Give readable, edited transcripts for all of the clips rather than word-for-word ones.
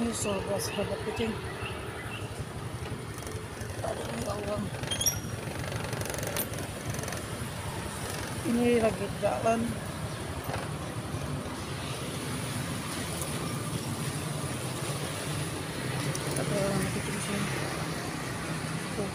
sahabat kucing. Aduh, ya Allah. Ini lagi jalan. Ada orang kucing sini. Tuh.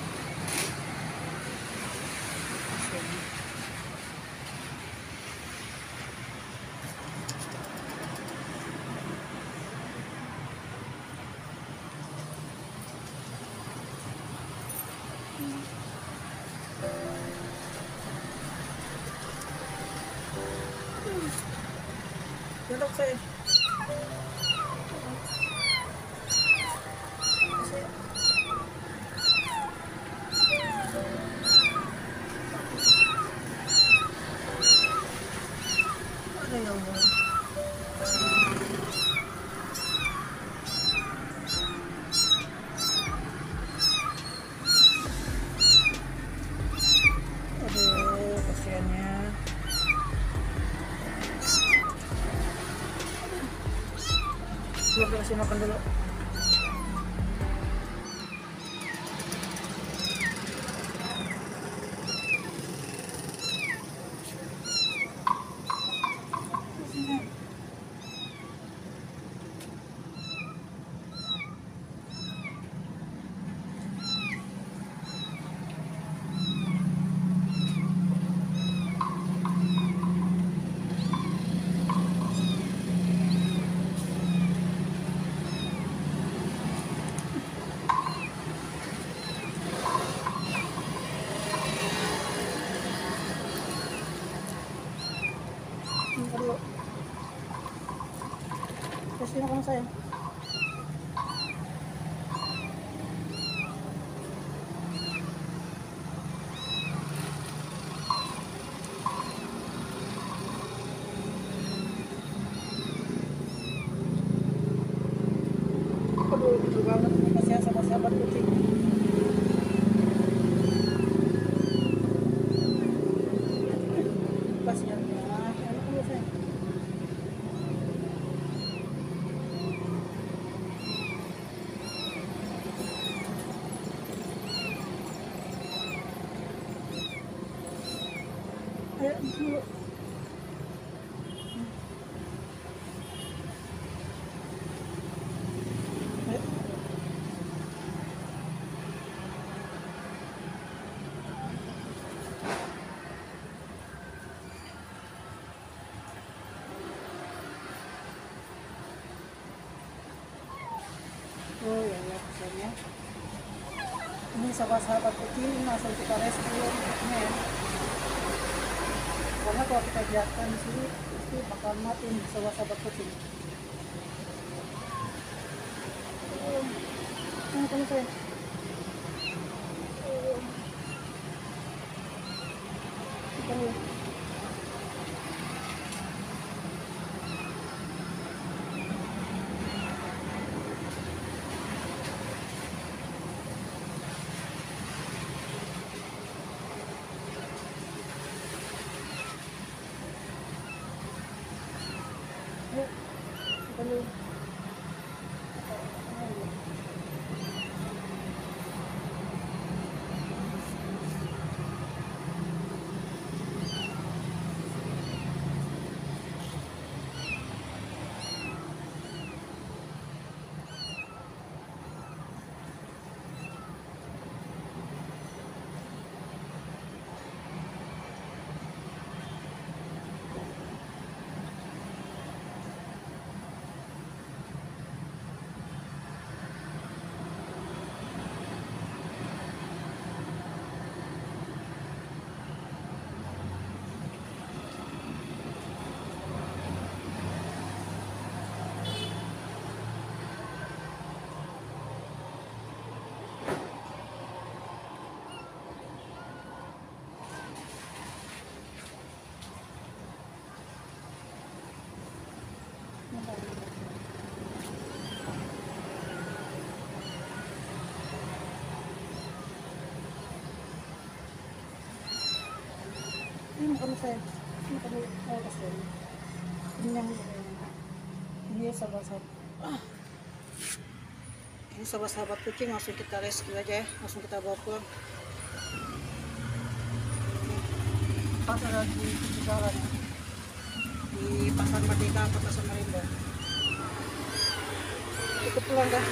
Duduk saya. Ada yang mau. Aduh, kasihannya. Belum kasih makan dulu. Dulu. Kasih makan saya. Aduh, lucu banget. Kasihan sama sahabat kucing. Kasihan ya. Anak dulu saya. Ayo dulu. Ayo. Oh ya, ya kasihannya. Ini sahabat-sahabat kucing langsung kita rescue ya. Karena kalau kita biarkan di sini pasti bakal mati nih sahabat kucing. Kamu saya. Kamu. Ayo. Kamu. Ini makan saya. Ini makan saya kasih. Ini yang ini sabar-sabar. Ini sahabat-sahabat kucing langsung kita rescue aja ya, langsung kita bawa pulang. Pas ada di jalan di Pasar Merdeka, Kota Samarinda. Kita pulang kan.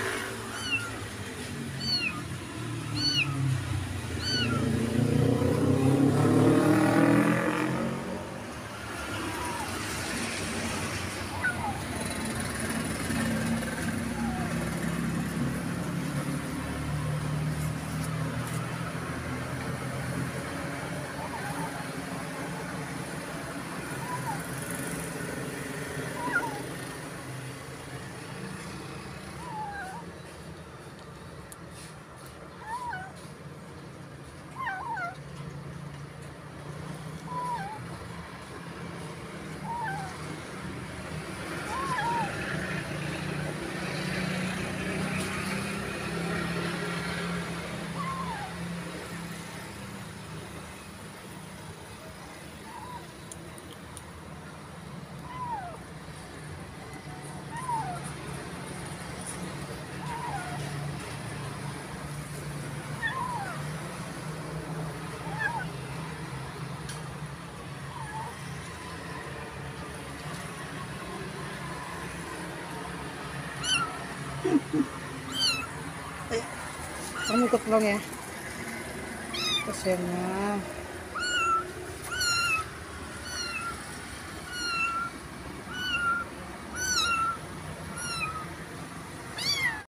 Ayo, kamu ikut pulang ya. Kasiannya.